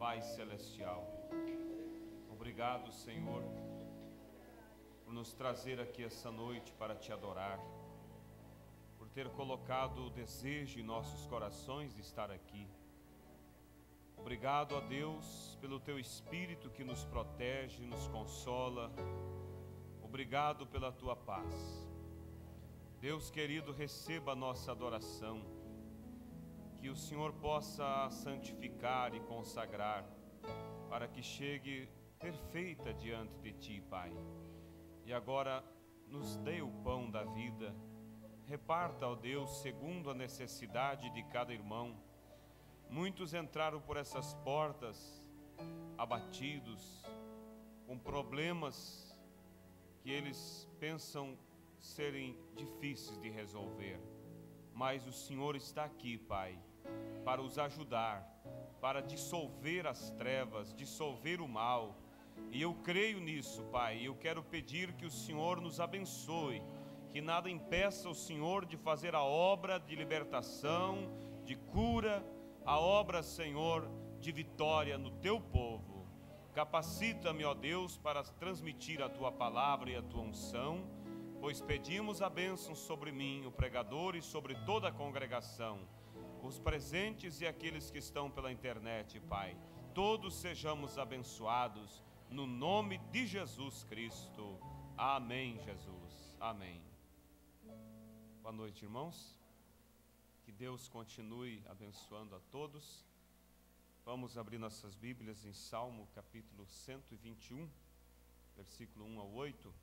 Pai Celestial, obrigado, Senhor, por nos trazer aqui essa noite para Te adorar, por ter colocado o desejo em nossos corações de estar aqui. Obrigado a Deus pelo Teu Espírito que nos protege, nos consola. Obrigado pela Tua paz. Deus querido, receba a nossa adoração. Que o Senhor possa santificar e consagrar, para que chegue perfeita diante de Ti, Pai. E agora nos dê o pão da vida. Reparta, ó Deus, segundo a necessidade de cada irmão. Muitos entraram por essas portas abatidos, com problemas que eles pensam serem difíceis de resolver. Mas o Senhor está aqui, Pai, para os ajudar, para dissolver as trevas, dissolver o mal. E eu creio nisso, Pai. Eu quero pedir que o Senhor nos abençoe, que nada impeça o Senhor de fazer a obra de libertação, de cura, a obra, Senhor, de vitória no Teu povo. Capacita-me, ó Deus, para transmitir a Tua palavra e a Tua unção, pois pedimos a bênção sobre mim, o pregador, e sobre toda a congregação, os presentes e aqueles que estão pela internet, Pai. Todos sejamos abençoados, no nome de Jesus Cristo. Amém, Jesus. Amém. Boa noite, irmãos. Que Deus continue abençoando a todos. Vamos abrir nossas Bíblias em Salmo capítulo 121, versículo 1 ao 8.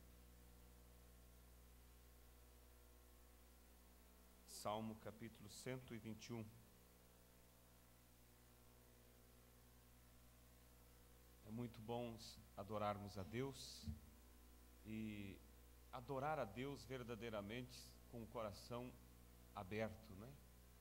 Salmo capítulo 121. É muito bom adorarmos a Deus e adorar a Deus verdadeiramente com o coração aberto, né?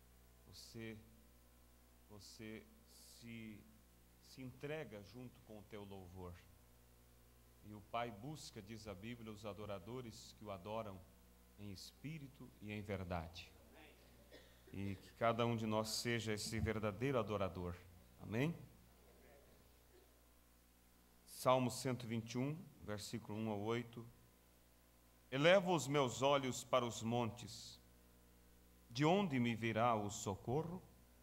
Você se entrega junto com o teu louvor. E o Pai busca, diz a Bíblia, os adoradores que o adoram em espírito e em verdade. E que cada um de nós seja esse verdadeiro adorador. Amém? Salmo 121, versículo 1 ao 8. Elevo os meus olhos para os montes. De onde me virá o socorro?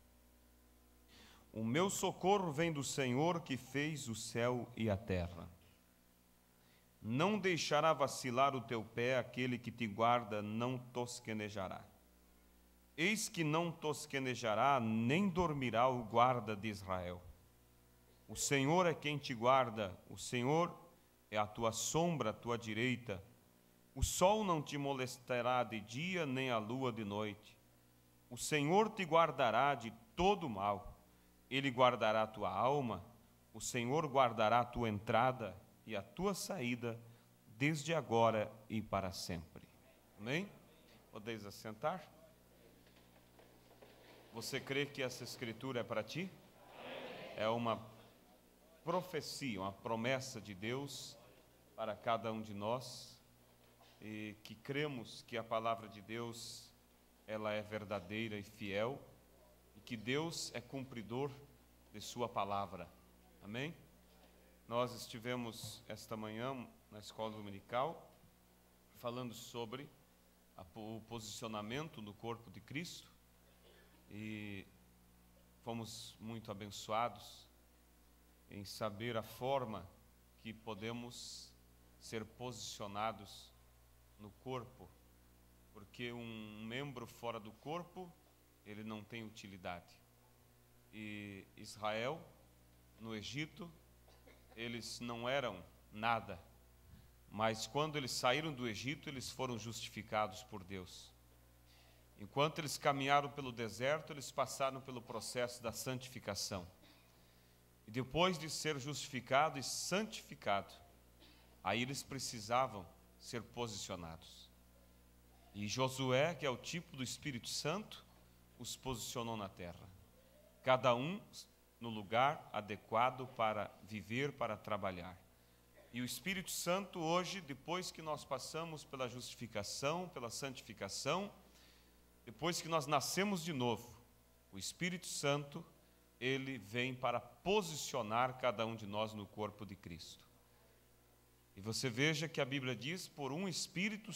O meu socorro vem do Senhor que fez o céu e a terra. Não deixará vacilar o teu pé, aquele que te guarda não tosquenejará. Eis que não tosquenejará, nem dormirá o guarda de Israel. O Senhor é quem te guarda, o Senhor é a tua sombra à tua direita. O sol não te molestará de dia, nem a lua de noite. O Senhor te guardará de todo mal. Ele guardará a tua alma. O Senhor guardará a tua entrada e a tua saída, desde agora e para sempre. Amém? Podeis assentar? Você crê que essa escritura é para ti? É uma profecia, uma promessa de Deus para cada um de nós, e que cremos que a palavra de Deus, ela é verdadeira e fiel, e que Deus é cumpridor de sua palavra. Amém? Nós estivemos esta manhã na escola dominical falando sobre o posicionamento no corpo de Cristo, e fomos muito abençoados em saber a forma que podemos ser posicionados no corpo, porque um membro fora do corpo, ele não tem utilidade. E Israel, no Egito, eles não eram nada, mas quando eles saíram do Egito, eles foram justificados por Deus. Enquanto eles caminharam pelo deserto, eles passaram pelo processo da santificação. E depois de ser justificado e santificado, aí eles precisavam ser posicionados. E Josué, que é o tipo do Espírito Santo, os posicionou na terra. Cada um no lugar adequado para viver, para trabalhar. E o Espírito Santo hoje, depois que nós passamos pela justificação, pela santificação, depois que nós nascemos de novo, o Espírito Santo, ele vem para posicionar cada um de nós no corpo de Cristo. E você veja que a Bíblia diz, por um Espírito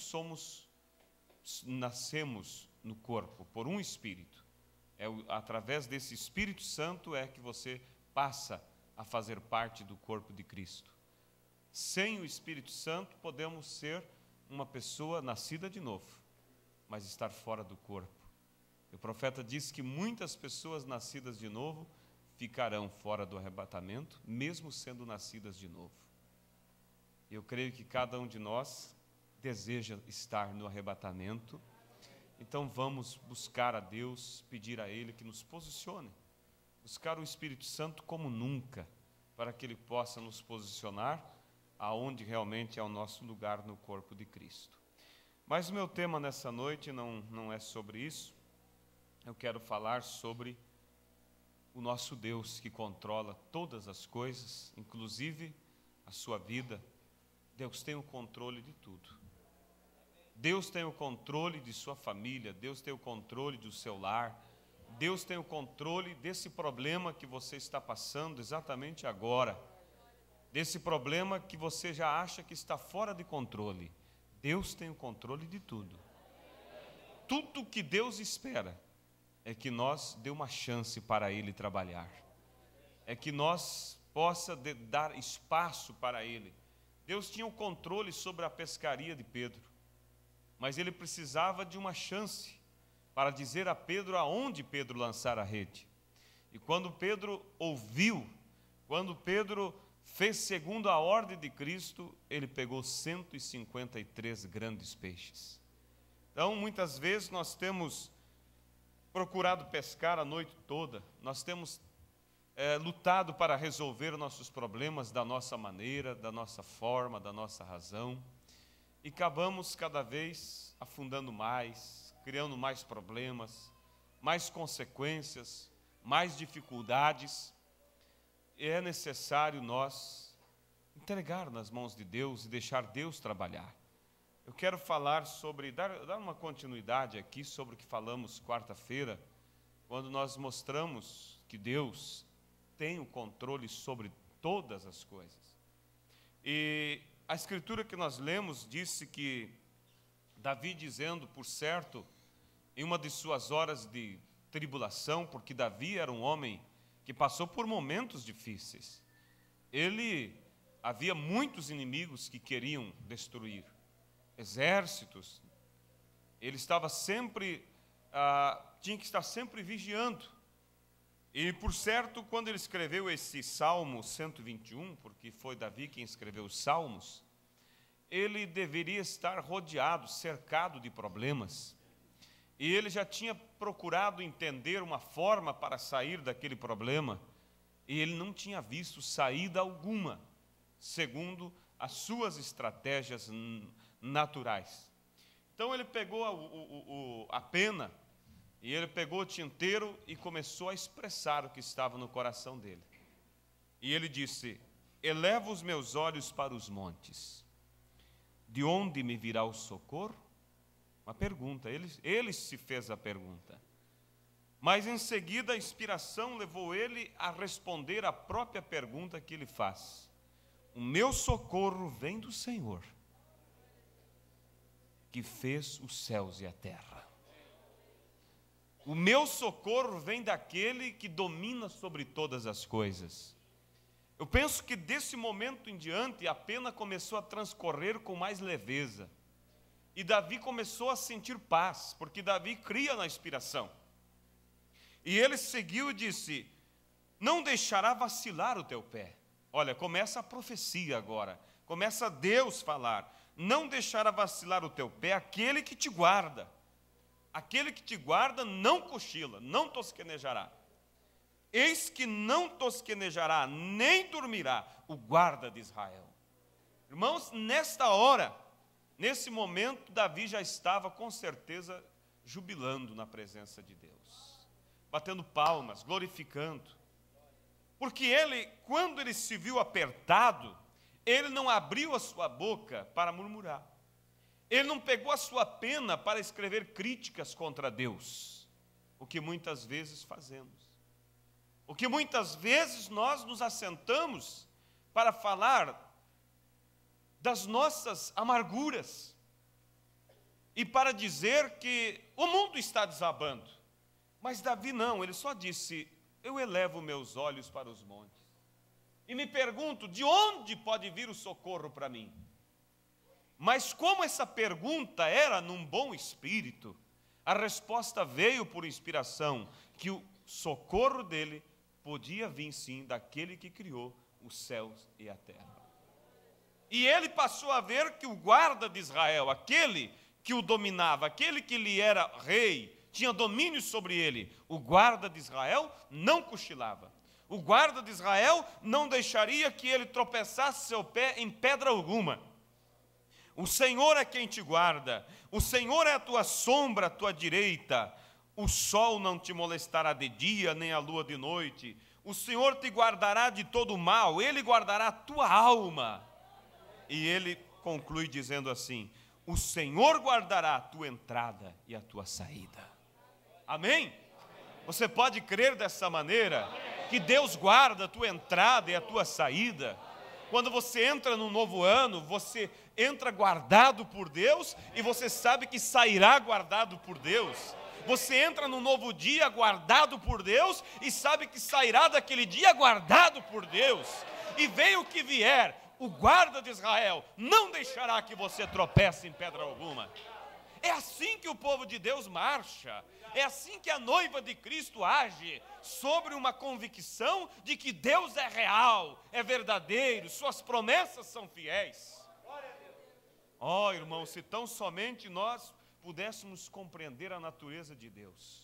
nascemos no corpo, por um Espírito. Através desse Espírito Santo é que você passa a fazer parte do corpo de Cristo. Sem o Espírito Santo, podemos ser uma pessoa nascida de novo, mas estar fora do corpo. O profeta diz que muitas pessoas nascidas de novo ficarão fora do arrebatamento, mesmo sendo nascidas de novo. Eu creio que cada um de nós deseja estar no arrebatamento. Então vamos buscar a Deus, pedir a Ele que nos posicione. Buscar o Espírito Santo como nunca, para que Ele possa nos posicionar aonde realmente é o nosso lugar no corpo de Cristo. Mas o meu tema nessa noite não é sobre isso. Eu quero falar sobre o nosso Deus que controla todas as coisas, inclusive a sua vida. Deus tem o controle de tudo. Deus tem o controle de sua família, Deus tem o controle do seu lar, Deus tem o controle desse problema que você está passando exatamente agora, desse problema que você já acha que está fora de controle. Deus tem o controle de tudo. Tudo que Deus espera é que nós dê uma chance para Ele trabalhar, é que nós possa dar espaço para Ele. Deus tinha o controle sobre a pescaria de Pedro, mas Ele precisava de uma chance para dizer a Pedro aonde Pedro lançar a rede. E quando Pedro ouviu, quando Pedro fez segundo a ordem de Cristo, ele pegou 153 grandes peixes. Então, muitas vezes nós temos procurado pescar a noite toda, nós temos lutado para resolver nossos problemas da nossa maneira, da nossa forma, da nossa razão, e acabamos cada vez afundando mais, criando mais problemas, mais consequências, mais dificuldades. E é necessário nós entregar nas mãos de Deus e deixar Deus trabalhar. Eu quero falar sobre, dar uma continuidade aqui sobre o que falamos quarta-feira, quando nós mostramos que Deus tem o controle sobre todas as coisas. E a escritura que nós lemos disse que Davi dizendo, por certo, em uma de suas horas de tribulação, porque Davi era um homem que passou por momentos difíceis. Havia muitos inimigos que queriam destruir, exércitos. Ele estava sempre, tinha que estar sempre vigiando. E, por certo, quando ele escreveu esse Salmo 121, porque foi Davi quem escreveu os Salmos, ele deveria estar rodeado, cercado de problemas. E ele já tinha procurado entender uma forma para sair daquele problema, e ele não tinha visto saída alguma, segundo as suas estratégias naturais. Então ele pegou a pena, e ele pegou o tinteiro e começou a expressar o que estava no coração dele. E ele disse: eleva os meus olhos para os montes, de onde me virá o socorro? Uma pergunta, ele se fez a pergunta. Mas em seguida a inspiração levou ele a responder a própria pergunta que ele faz. O meu socorro vem do Senhor, que fez os céus e a terra. O meu socorro vem daquele que domina sobre todas as coisas. Eu penso que desse momento em diante a pena começou a transcorrer com mais leveza. E Davi começou a sentir paz, porque Davi cria na inspiração. E ele seguiu e disse: não deixará vacilar o teu pé. Olha, começa a profecia agora, começa Deus falar: não deixará vacilar o teu pé aquele que te guarda. Aquele que te guarda não cochila, não tosquenejará. Eis que não tosquenejará, nem dormirá o guarda de Israel. Irmãos, nesta hora, nesse momento, Davi já estava com certeza jubilando na presença de Deus, batendo palmas, glorificando. Porque ele, quando ele se viu apertado, ele não abriu a sua boca para murmurar. Ele não pegou a sua pena para escrever críticas contra Deus, o que muitas vezes fazemos. O que muitas vezes nós nos assentamos para falar das nossas amarguras e para dizer que o mundo está desabando. Mas Davi não, ele só disse: eu elevo meus olhos para os montes e me pergunto, de onde pode vir o socorro para mim? Mas como essa pergunta era num bom espírito, a resposta veio por inspiração, que o socorro dele podia vir sim daquele que criou os céus e a terra. E ele passou a ver que o guarda de Israel, aquele que o dominava, aquele que lhe era rei, tinha domínio sobre ele, o guarda de Israel não cochilava. O guarda de Israel não deixaria que ele tropeçasse seu pé em pedra alguma. O Senhor é quem te guarda, o Senhor é a tua sombra à tua direita, o sol não te molestará de dia, nem a lua de noite, o Senhor te guardará de todo mal, Ele guardará a tua alma. E ele conclui dizendo assim: o Senhor guardará a tua entrada e a tua saída. Amém? Você pode crer dessa maneira, que Deus guarda a tua entrada e a tua saída. Quando você entra no novo ano, você entra guardado por Deus e você sabe que sairá guardado por Deus. Você entra no novo dia guardado por Deus e sabe que sairá daquele dia guardado por Deus. E venha o que vier, o guarda de Israel não deixará que você tropece em pedra alguma. É assim que o povo de Deus marcha. É assim que a noiva de Cristo age, sobre uma convicção de que Deus é real, é verdadeiro, suas promessas são fiéis. Oh, irmão, se tão somente nós pudéssemos compreender a natureza de Deus.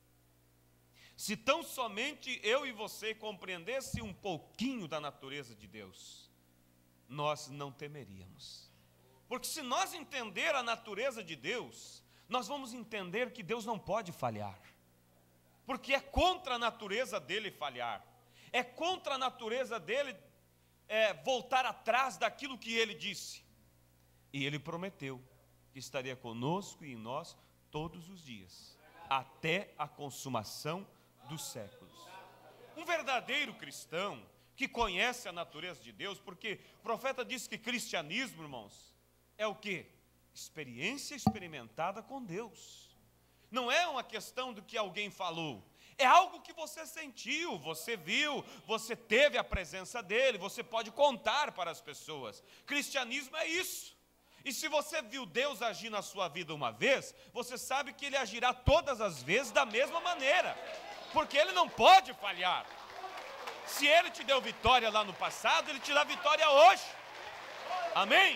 Se tão somente eu e você compreendesse um pouquinho da natureza de Deus, nós não temeríamos. Porque se nós entender a natureza de Deus, nós vamos entender que Deus não pode falhar. Porque é contra a natureza dele falhar. É contra a natureza dele voltar atrás daquilo que ele disse. E ele prometeu que estaria conosco e em nós todos os dias, até a consumação dos séculos. Um verdadeiro cristão que conhece a natureza de Deus, porque o profeta disse que cristianismo, irmãos, é o quê? Experiência experimentada com Deus. Não é uma questão do que alguém falou, é algo que você sentiu, você viu, você teve a presença dele, você pode contar para as pessoas. Cristianismo é isso. E se você viu Deus agir na sua vida uma vez, você sabe que Ele agirá todas as vezes da mesma maneira, porque Ele não pode falhar. Se Ele te deu vitória lá no passado, Ele te dá vitória hoje. Amém?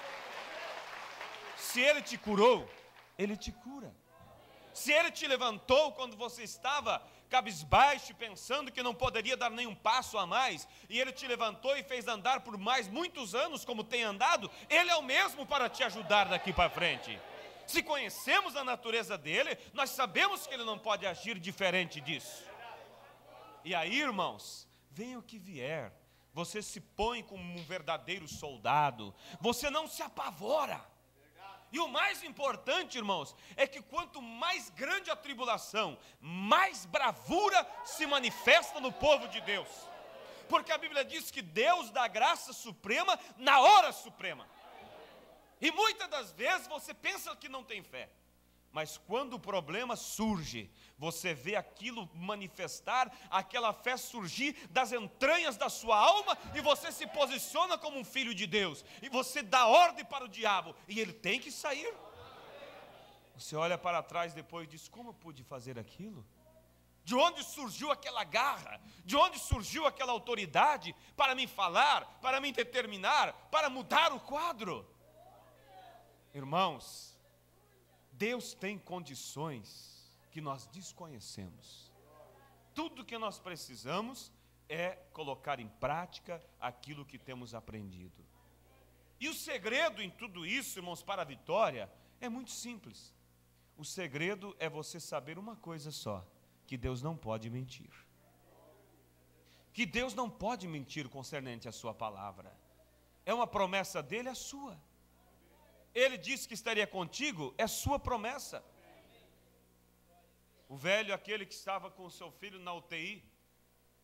Se Ele te curou, Ele te cura. Se Ele te levantou quando você estava cabisbaixo, pensando que não poderia dar nenhum passo a mais, e Ele te levantou e fez andar por mais muitos anos como tem andado, Ele é o mesmo para te ajudar daqui para frente. Se conhecemos a natureza dEle, nós sabemos que Ele não pode agir diferente disso. E aí, irmãos, venha o que vier, você se põe como um verdadeiro soldado, você não se apavora. E o mais importante, irmãos, é que quanto mais grande a tribulação, mais bravura se manifesta no povo de Deus. Porque a Bíblia diz que Deus dá graça suprema na hora suprema. E muitas das vezes você pensa que não tem fé. Mas quando o problema surge, você vê aquilo manifestar, aquela fé surgir das entranhas da sua alma, e você se posiciona como um filho de Deus, e você dá ordem para o diabo, e ele tem que sair. Você olha para trás depois e diz: como eu pude fazer aquilo? De onde surgiu aquela garra? De onde surgiu aquela autoridade para me falar, para me determinar, para mudar o quadro? Irmãos, Deus tem condições que nós desconhecemos. Tudo que nós precisamos é colocar em prática aquilo que temos aprendido. E o segredo em tudo isso, irmãos, para a vitória, é muito simples. O segredo é você saber uma coisa só: que Deus não pode mentir. Que Deus não pode mentir concernente à sua palavra. É uma promessa dele, é sua. Ele disse que estaria contigo, é sua promessa. O velho, aquele que estava com o seu filho na UTI,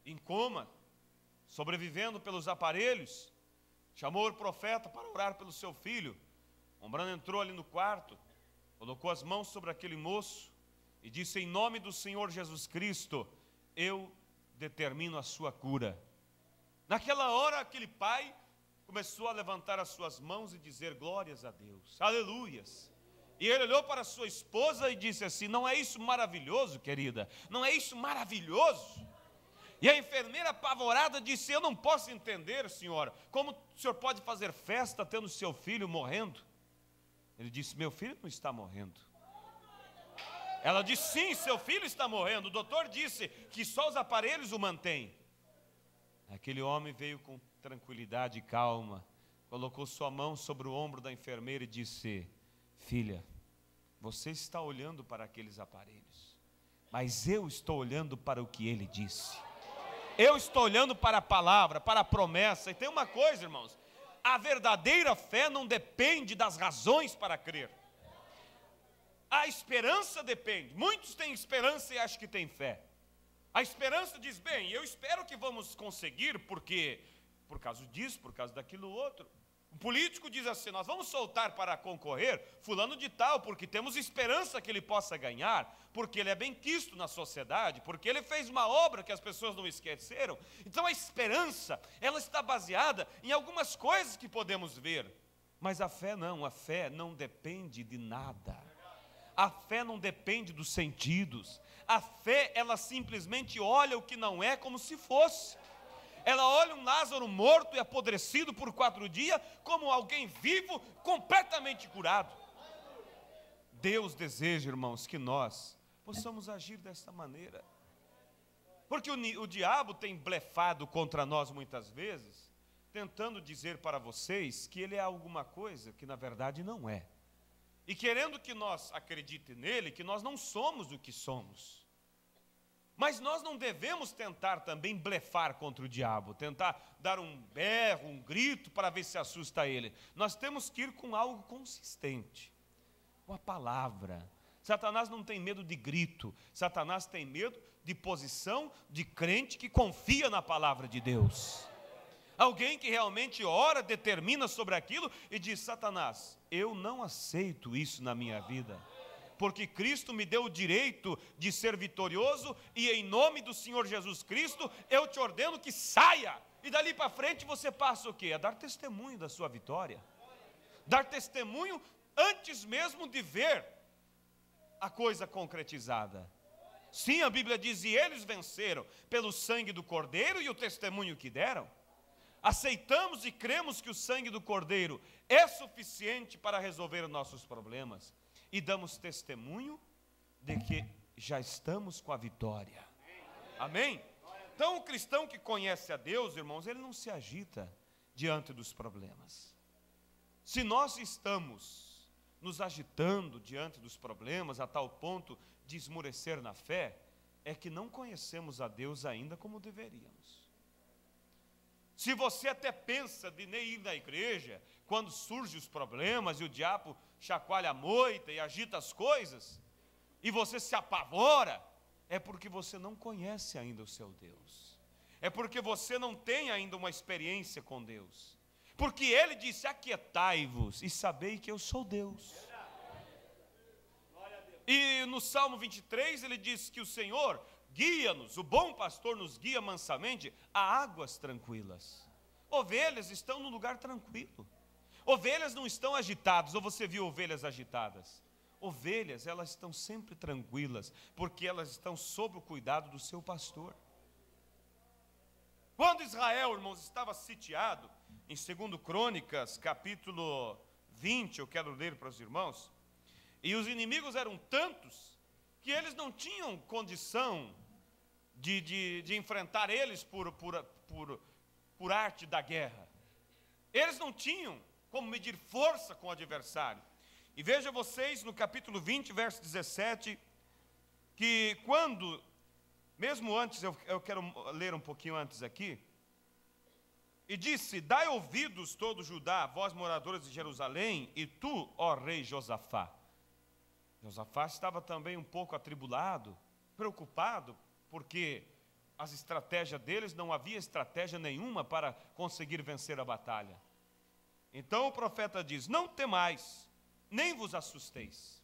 em coma, sobrevivendo pelos aparelhos, chamou o profeta para orar pelo seu filho. Ombrando entrou ali no quarto, colocou as mãos sobre aquele moço e disse: em nome do Senhor Jesus Cristo, eu determino a sua cura. Naquela hora, aquele pai começou a levantar as suas mãos e dizer glórias a Deus, aleluias. E ele olhou para sua esposa e disse assim: não é isso maravilhoso, querida? Não é isso maravilhoso? E a enfermeira apavorada disse: eu não posso entender, senhora, como o senhor pode fazer festa tendo seu filho morrendo? Ele disse: meu filho não está morrendo. Ela disse: sim, seu filho está morrendo. O doutor disse que só os aparelhos o mantêm. Aquele homem veio com tranquilidade e calma, colocou sua mão sobre o ombro da enfermeira e disse: filha, você está olhando para aqueles aparelhos, mas eu estou olhando para o que ele disse. Eu estou olhando para a palavra, para a promessa. E tem uma coisa, irmãos, a verdadeira fé não depende das razões para crer. A esperança depende. Muitos têm esperança e acham que têm fé. A esperança diz: bem, eu espero que vamos conseguir, porque por causa disso, por causa daquilo outro. O político diz assim: nós vamos soltar para concorrer fulano de tal, porque temos esperança que ele possa ganhar, porque ele é bem quisto na sociedade, porque ele fez uma obra que as pessoas não esqueceram. Então a esperança, ela está baseada em algumas coisas que podemos ver, mas a fé não depende de nada. A fé não depende dos sentidos. A fé, ela simplesmente olha o que não é como se fosse. Ela olha um Lázaro morto e apodrecido por 4 dias como alguém vivo, completamente curado. Deus deseja, irmãos, que nós possamos agir desta maneira. Porque o diabo tem blefado contra nós muitas vezes, tentando dizer para vocês que ele é alguma coisa que na verdade não é. E querendo que nós acreditem nele, que nós não somos o que somos. Mas nós não devemos tentar também blefar contra o diabo, tentar dar um berro, um grito para ver se assusta ele. Nós temos que ir com algo consistente, com a palavra. Satanás não tem medo de grito, Satanás tem medo de posição de crente que confia na palavra de Deus. Alguém que realmente ora, determina sobre aquilo e diz: Satanás, eu não aceito isso na minha vida, porque Cristo me deu o direito de ser vitorioso, e em nome do Senhor Jesus Cristo, eu te ordeno que saia. E dali para frente você passa o quê? A dar testemunho da sua vitória. Dar testemunho antes mesmo de ver a coisa concretizada. Sim, a Bíblia diz: e eles venceram pelo sangue do Cordeiro e o testemunho que deram. Aceitamos e cremos que o sangue do Cordeiro é suficiente para resolver os nossos problemas. E damos testemunho de que já estamos com a vitória. Amém? Então o cristão que conhece a Deus, irmãos, ele não se agita diante dos problemas. Se nós estamos nos agitando diante dos problemas a tal ponto de esmorecer na fé, é que não conhecemos a Deus ainda como deveríamos. Se você até pensa de nem ir na igreja, quando surgem os problemas e o diabo chacoalha a moita e agita as coisas, e você se apavora, é porque você não conhece ainda o seu Deus. É porque você não tem ainda uma experiência com Deus. Porque Ele disse: aquietai-vos e sabei que eu sou Deus. E no Salmo 23 ele diz que o Senhor guia-nos, o bom pastor nos guia mansamente a águas tranquilas. Ovelhas estão num lugar tranquilo. Ovelhas não estão agitadas. Ou você viu ovelhas agitadas? Ovelhas, elas estão sempre tranquilas, porque elas estão sob o cuidado do seu pastor. Quando Israel, irmãos, estava sitiado, em 2 Crônicas, capítulo 20, eu quero ler para os irmãos, e os inimigos eram tantos, que eles não tinham condição de enfrentar eles por arte da guerra. Eles não tinham como medir força com o adversário. E veja vocês no capítulo 20, verso 17, que quando, mesmo antes, eu quero ler um pouquinho antes aqui, e disse: dai ouvidos todo Judá, vós moradores de Jerusalém, e tu, ó rei Josafá. Josafá estava também um pouco atribulado, preocupado, porque as estratégias deles, não havia estratégia nenhuma para conseguir vencer a batalha. Então o profeta diz: não temais, nem vos assusteis,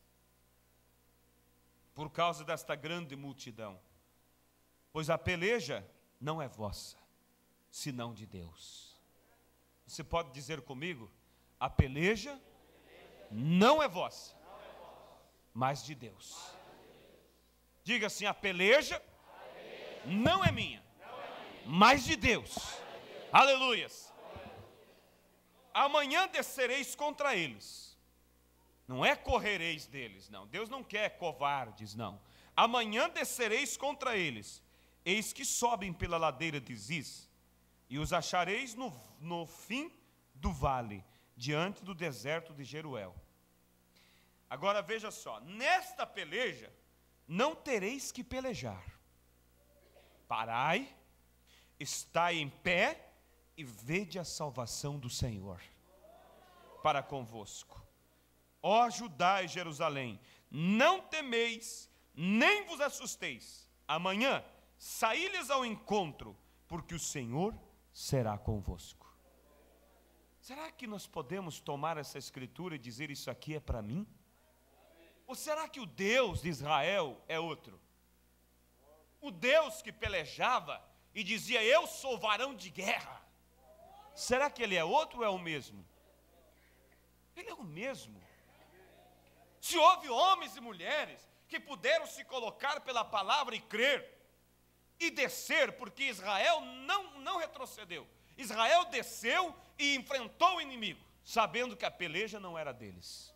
por causa desta grande multidão, pois a peleja não é vossa, senão de Deus. Você pode dizer comigo: a peleja não é vossa, mas de Deus. Diga assim: a peleja não é minha, mas de Deus. Aleluias. Amanhã descereis contra eles. Não é correreis deles, não. Deus não quer covardes, não. Amanhã descereis contra eles. Eis que sobem pela ladeira de Ziz, e os achareis no fim do vale, diante do deserto de Jeruel. Agora veja só, nesta peleja não tereis que pelejar. Parai, estai em pé e vede a salvação do Senhor para convosco. Ó Judá e Jerusalém, não temeis, nem vos assusteis. Amanhã saí-lhes ao encontro, porque o Senhor será convosco. Será que nós podemos tomar essa escritura e dizer: isso aqui é para mim? Ou será que o Deus de Israel é outro? O Deus que pelejava e dizia: eu sou varão de guerra. Será que ele é outro ou é o mesmo? Ele é o mesmo. Se houve homens e mulheres que puderam se colocar pela palavra e crer, e descer, porque Israel não retrocedeu. Israel desceu e enfrentou o inimigo, sabendo que a peleja não era deles.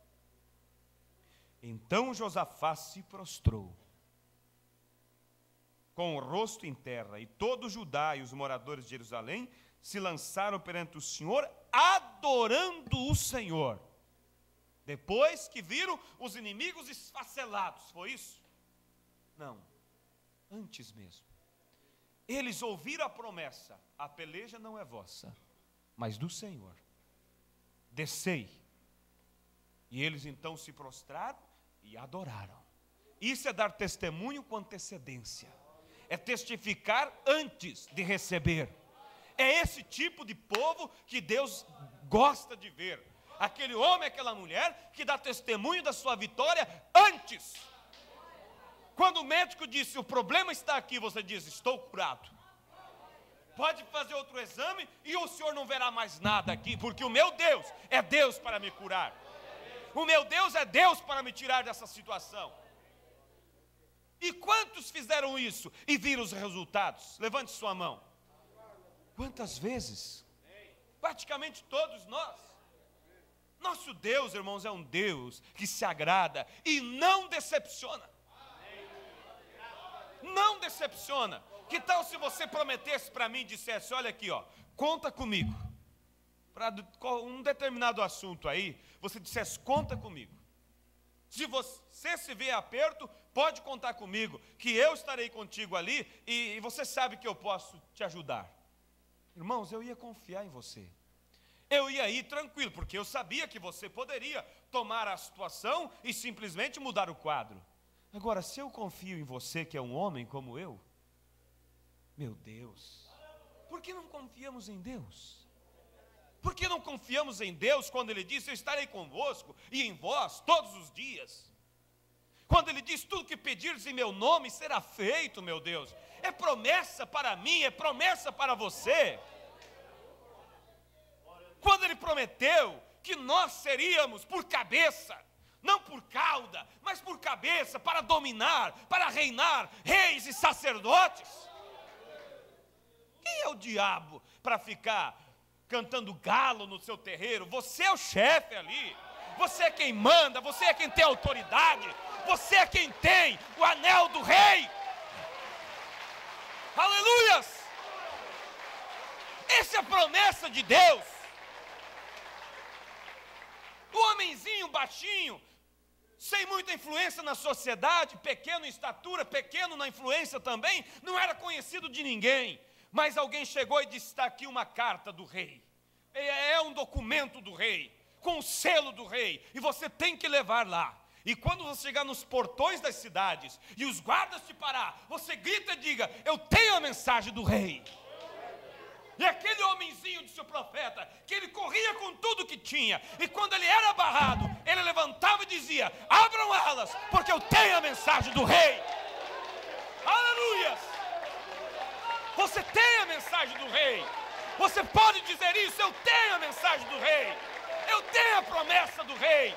Então Josafá se prostrou, com o rosto em terra, e todo Judá e os moradores de Jerusalém se lançaram perante o Senhor, adorando o Senhor. Depois que viram os inimigos esfacelados, foi isso? Não, antes mesmo. Eles ouviram a promessa: a peleja não é vossa, mas do Senhor. Descei. E eles então se prostraram e adoraram. Isso é dar testemunho com antecedência. É testificar antes de receber. É esse tipo de povo que Deus gosta de ver. Aquele homem, aquela mulher que dá testemunho da sua vitória antes. Quando o médico disse: o problema está aqui, você diz: estou curado. Pode fazer outro exame e o senhor não verá mais nada aqui, porque o meu Deus é Deus para me curar. O meu Deus é Deus para me tirar dessa situação. E quantos fizeram isso e viram os resultados? Levante sua mão. Quantas vezes? Praticamente todos nós. Nosso Deus, irmãos, é um Deus que se agrada e não decepciona. Não decepciona. Que tal se você prometesse para mim e dissesse: olha aqui, ó, conta comigo. Para um determinado assunto aí, você dissesse: conta comigo. Se você se vê aperto, pode contar comigo, que eu estarei contigo ali e você sabe que eu posso te ajudar. Irmãos, eu ia confiar em você. Eu ia ir tranquilo, porque eu sabia que você poderia tomar a situação e simplesmente mudar o quadro. Agora, se eu confio em você, que é um homem como eu, meu Deus, por que não confiamos em Deus? Por que não confiamos em Deus quando Ele diz: eu estarei convosco e em vós todos os dias? Quando Ele diz: tudo que pedires em meu nome será feito, meu Deus. É promessa para mim, é promessa para você. Quando Ele prometeu que nós seríamos por cabeça, não por cauda, mas por cabeça, para dominar, para reinar, reis e sacerdotes. Quem é o diabo para ficar cantando galo no seu terreiro? Você é o chefe ali, você é quem manda, você é quem tem autoridade, você é quem tem o anel do rei. Aleluias! Essa é a promessa de Deus. O homenzinho baixinho, sem muita influência na sociedade, pequeno em estatura, pequeno na influência também, não era conhecido de ninguém. Mas alguém chegou e disse: está aqui uma carta do rei. É um documento do rei, com o selo do rei, e você tem que levar lá. E quando você chegar nos portões das cidades e os guardas te parar, você grita e diga: eu tenho a mensagem do rei. E aquele homenzinho de seu profeta, que ele corria com tudo que tinha, e quando ele era barrado, ele levantava e dizia: abram alas, porque eu tenho a mensagem do rei. Aleluias! Você tem a mensagem do rei. Você pode dizer isso: eu tenho a mensagem do rei, eu tenho a promessa do rei.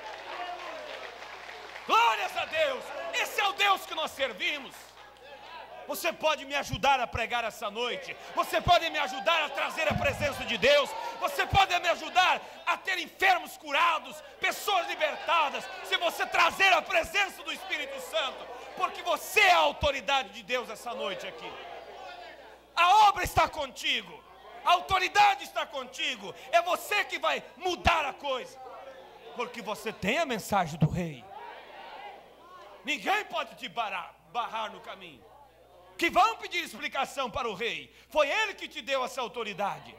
Glórias a Deus. Esse é o Deus que nós servimos. Você pode me ajudar a pregar essa noite. Você pode me ajudar a trazer a presença de Deus. Você pode me ajudar a ter enfermos curados, pessoas libertadas, se você trazer a presença do Espírito Santo, porque você é a autoridade de Deus essa noite aqui. A obra está contigo, a autoridade está contigo. É você que vai mudar a coisa, porque você tem a mensagem do rei. Ninguém pode te barrar no caminho. Que vão pedir explicação para o rei. Foi ele que te deu essa autoridade.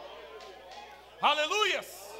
Aleluias.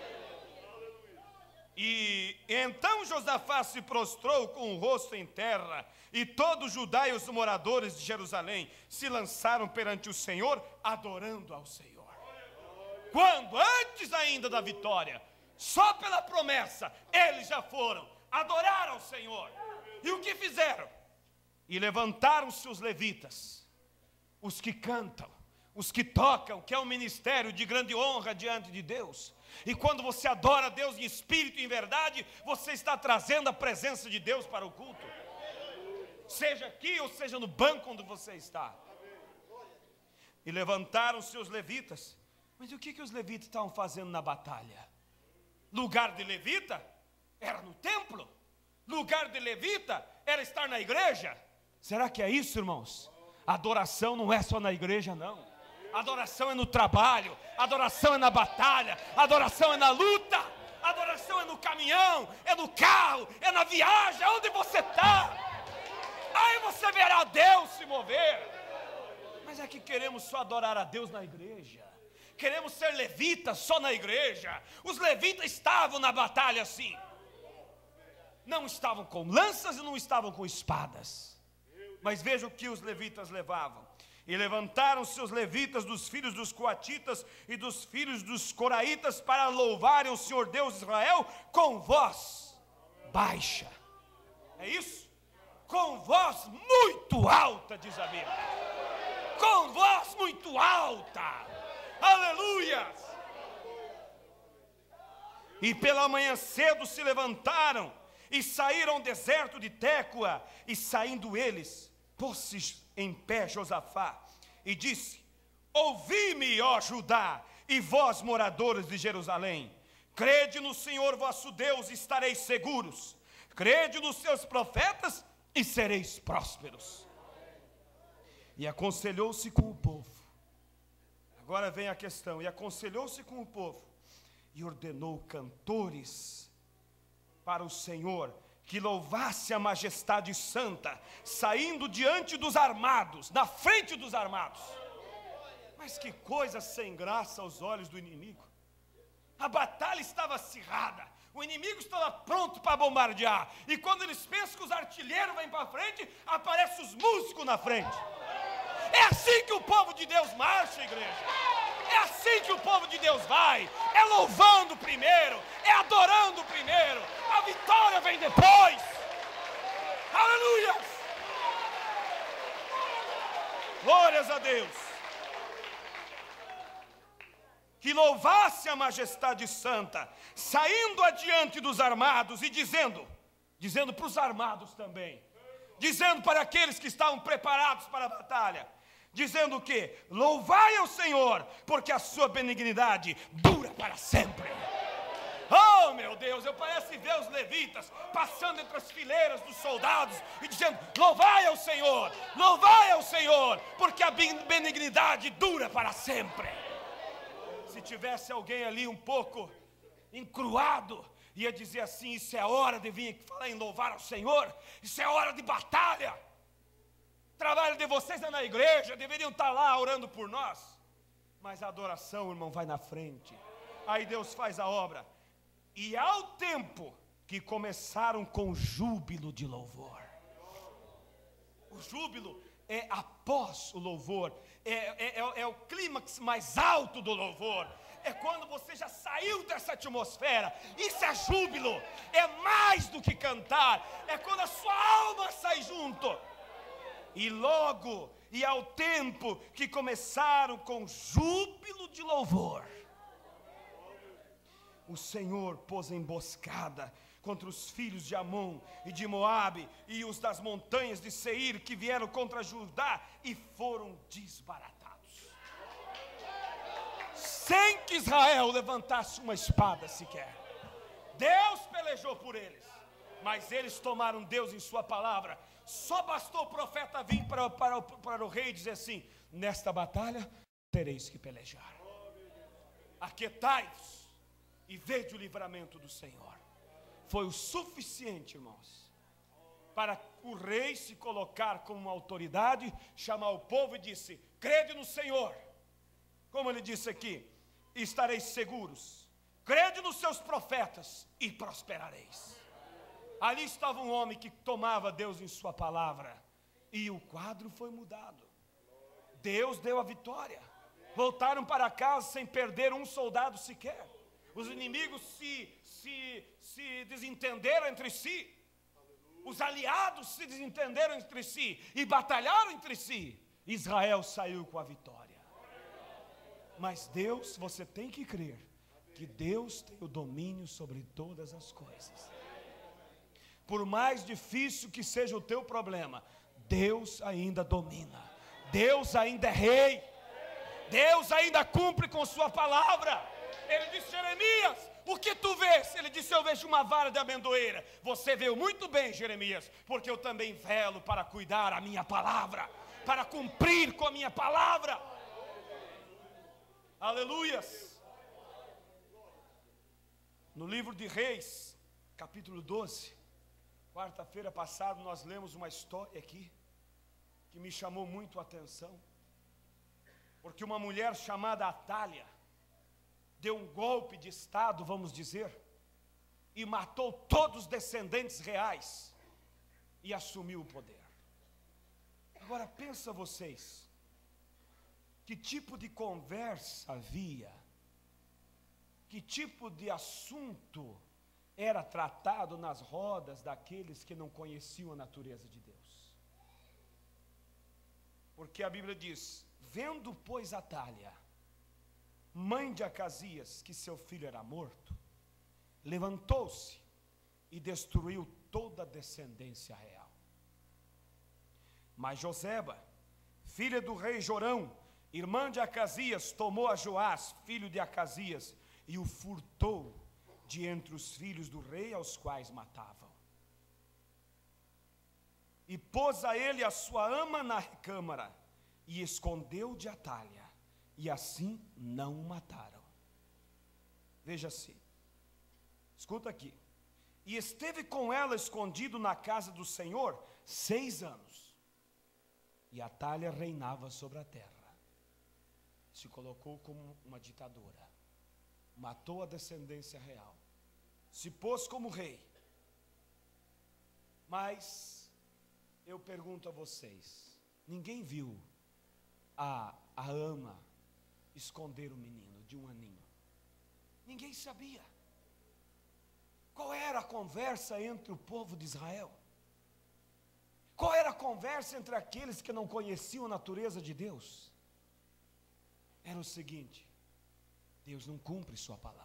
E então Josafá se prostrou com o rosto em terra, e todo Judá e os moradores de Jerusalém se lançaram perante o Senhor, adorando ao Senhor. Quando? Antes ainda da vitória. Só pela promessa, eles já foram adorar ao Senhor. E o que fizeram? E levantaram-se os levitas, os que cantam, os que tocam, que é um ministério de grande honra diante de Deus. E quando você adora a Deus em espírito e em verdade, você está trazendo a presença de Deus para o culto. Seja aqui ou seja no banco onde você está. E levantaram-se os levitas. Mas o que os levitas estavam fazendo na batalha? Lugar de levita era no templo. Lugar de levita era estar na igreja. Será que é isso, irmãos? Adoração não é só na igreja, não. Adoração é no trabalho, adoração é na batalha, adoração é na luta, adoração é no caminhão, é no carro, é na viagem, onde você está. Aí você verá Deus se mover. Mas é que queremos só adorar a Deus na igreja. Queremos ser levitas só na igreja. Os levitas estavam na batalha sim. Não estavam com lanças e não estavam com espadas. Mas veja o que os levitas levavam. E levantaram-se os levitas dos filhos dos coatitas e dos filhos dos coraitas para louvarem o Senhor Deus de Israel com voz baixa. É isso? Com voz muito alta, diz a Bíblia. Com voz muito alta. Aleluia! E pela manhã cedo se levantaram e saíram ao deserto de Tecoa, e saindo eles, pôs-se em pé Josafá, e disse: ouvi-me, ó Judá, e vós, moradores de Jerusalém, crede no Senhor vosso Deus, e estareis seguros, crede nos seus profetas, e sereis prósperos. E aconselhou-se com o povo. Agora vem a questão. E aconselhou-se com o povo, e ordenou cantores para o Senhor, que louvasse a majestade santa, saindo diante dos armados, na frente dos armados. Mas que coisa sem graça aos olhos do inimigo. A batalha estava acirrada, o inimigo estava pronto para bombardear, e quando eles pensam que os artilheiros vêm para frente, aparecem os músicos na frente. É assim que o povo de Deus marcha, igreja. É assim que o povo de Deus vai. É louvando primeiro, é adorando primeiro. A vitória vem depois. Aleluia! Glórias a Deus. Que louvasse a majestade santa, saindo adiante dos armados e dizendo para os armados também, dizendo para aqueles que estavam preparados para a batalha, dizendo o quê? Louvai ao Senhor, porque a sua benignidade dura para sempre. Oh, meu Deus, eu pareço ver os levitas passando entre as fileiras dos soldados e dizendo: louvai ao Senhor, porque a benignidade dura para sempre. Se tivesse alguém ali um pouco encruado, ia dizer assim: isso é hora de vir falar em louvar ao Senhor, isso é hora de batalha. O trabalho de vocês é na igreja, deveriam estar lá orando por nós. Mas a adoração, irmão, vai na frente. Aí Deus faz a obra. E ao tempo que começaram com júbilo de louvor. O júbilo é após o louvor, é o clímax mais alto do louvor. É quando você já saiu dessa atmosfera. Isso é júbilo, é mais do que cantar, é quando a sua alma sai junto. E logo, e ao tempo que começaram com júbilo de louvor, o Senhor pôs emboscada contra os filhos de Amon e de Moabe e os das montanhas de Seir, que vieram contra Judá e foram desbaratados, sem que Israel levantasse uma espada sequer. Deus pelejou por eles, mas eles tomaram Deus em sua palavra. Só bastou o profeta vir para o rei e dizer assim: nesta batalha tereis que pelejar. Aquietai-vos e vede o livramento do Senhor. Foi o suficiente, irmãos, para o rei se colocar como uma autoridade, chamar o povo e disse: crede no Senhor, como ele disse aqui, e estareis seguros. Crede nos seus profetas e prosperareis. Ali estava um homem que tomava Deus em sua palavra, e o quadro foi mudado. Deus deu a vitória. Voltaram para casa sem perder um soldado sequer. Os inimigos se desentenderam entre si. Os aliados se desentenderam entre si e batalharam entre si. Israel saiu com a vitória. Mas Deus, você tem que crer que Deus tem o domínio sobre todas as coisas. Por mais difícil que seja o teu problema, Deus ainda domina. Deus ainda é rei. Deus ainda cumpre com sua palavra. Ele disse: Jeremias, o que tu vês? Ele disse: eu vejo uma vara de amendoeira. Você viu muito bem, Jeremias, porque eu também velo para cuidar a minha palavra, para cumprir com a minha palavra. Aleluias. No livro de Reis, capítulo 12, quarta-feira passada nós lemos uma história aqui que me chamou muito a atenção, porque uma mulher chamada Atália deu um golpe de estado, vamos dizer, e matou todos os descendentes reais e assumiu o poder. Agora pensa vocês, que tipo de conversa havia, que tipo de assunto era tratado nas rodas daqueles que não conheciam a natureza de Deus. Porque a Bíblia diz: vendo, pois, Atália, mãe de Acasias, que seu filho era morto, levantou-se e destruiu toda a descendência real. Mas Joseba, filha do rei Jorão, irmã de Acasias, tomou a Joás, filho de Acasias, e o furtou de entre os filhos do rei, aos quais matavam. E pôs a ele a sua ama na recâmara, e escondeu de Atália, e assim não o mataram. Veja-se, escuta aqui. E esteve com ela escondido na casa do Senhor 6 anos. E Atália reinava sobre a terra. Se colocou como uma ditadora. Matou a descendência real. Se pôs como rei. Mas eu pergunto a vocês: ninguém viu a ama esconder o menino de 1 aninho? Ninguém sabia. Qual era a conversa entre o povo de Israel? Qual era a conversa entre aqueles que não conheciam a natureza de Deus? Era o seguinte: Deus não cumpre sua palavra.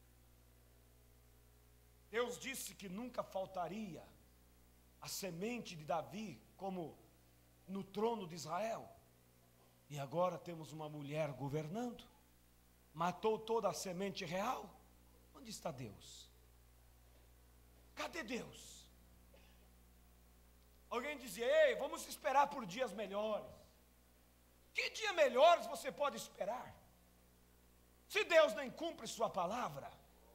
Deus disse que nunca faltaria a semente de Davi como no trono de Israel. E agora temos uma mulher governando, matou toda a semente real. Onde está Deus? Cadê Deus? Alguém dizia: ei, vamos esperar por dias melhores. Que dia melhores você pode esperar? Se Deus nem cumpre sua palavra.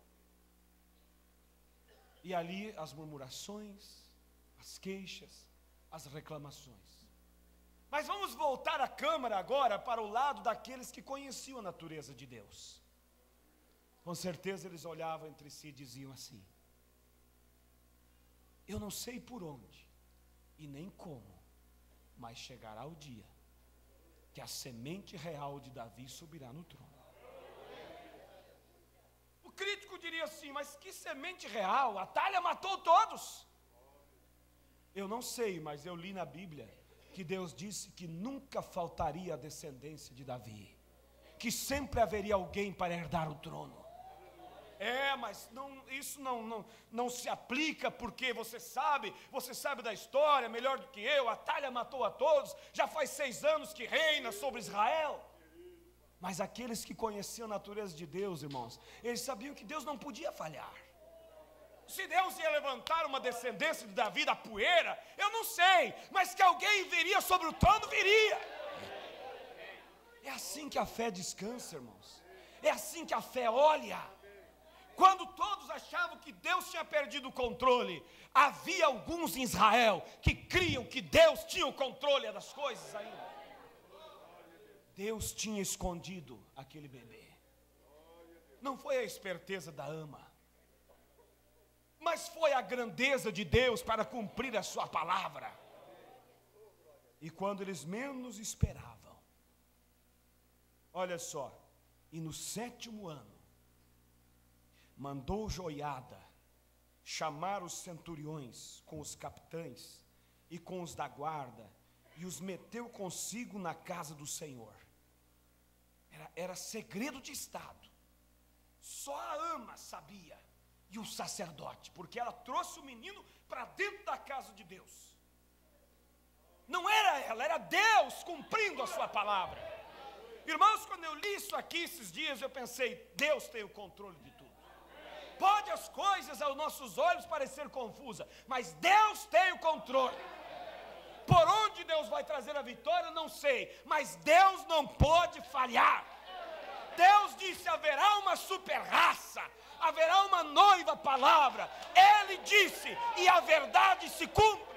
E ali as murmurações, as queixas, as reclamações. Mas vamos voltar a câmara agora para o lado daqueles que conheciam a natureza de Deus. Com certeza eles olhavam entre si e diziam assim: Eu não sei por onde e nem como, mas chegará o dia que a semente real de Davi subirá no trono. O crítico diria assim: mas que semente real? Atalha matou todos. Eu não sei, mas eu li na Bíblia que Deus disse que nunca faltaria a descendência de Davi, que sempre haveria alguém para herdar o trono. Mas isso não se aplica, porque você sabe da história melhor do que eu. Atalha matou a todos, já faz 6 anos que reina sobre Israel. Mas aqueles que conheciam a natureza de Deus, irmãos, eles sabiam que Deus não podia falhar. Se Deus ia levantar uma descendência de Davi da poeira, eu não sei, mas que alguém viria sobre o trono, viria. É assim que a fé descansa, irmãos. É assim que a fé olha. Quando todos achavam que Deus tinha perdido o controle, havia alguns em Israel que criam que Deus tinha o controle das coisas ainda. Deus tinha escondido aquele bebê. Não foi a esperteza da ama, mas foi a grandeza de Deus para cumprir a sua palavra. E quando eles menos esperavam, olha só, e no 7º ano, mandou Joiada chamar os centuriões com os capitães e com os da guarda, e os meteu consigo na casa do Senhor. Era segredo de Estado. Só a ama sabia, e o sacerdote, porque ela trouxe o menino para dentro da casa de Deus. Não era ela, era Deus cumprindo a sua palavra. Irmãos, quando eu li isso aqui esses dias, eu pensei: Deus tem o controle de tudo. Pode as coisas aos nossos olhos parecer confusas, mas Deus tem o controle. Por onde Deus vai trazer a vitória, eu não sei, mas Deus não pode falhar. Deus disse: haverá uma super raça, haverá uma noiva palavra. Ele disse, e a verdade se cumpre.